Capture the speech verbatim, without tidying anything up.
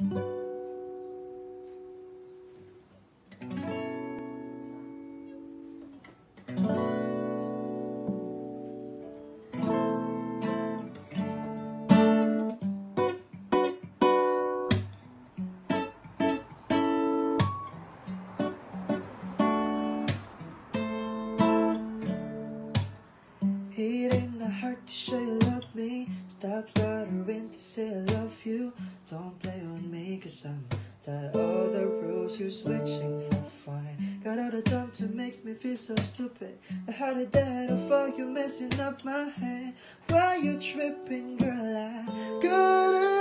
It ain't not hard to show you love me. Stop stuttering to say I love you. Don't play with me, cause I'm tired of all the rules you're switching for fine. Got all the time to make me feel so stupid. I had it that I thought you messing up my head. Why you tripping, girl? I gotta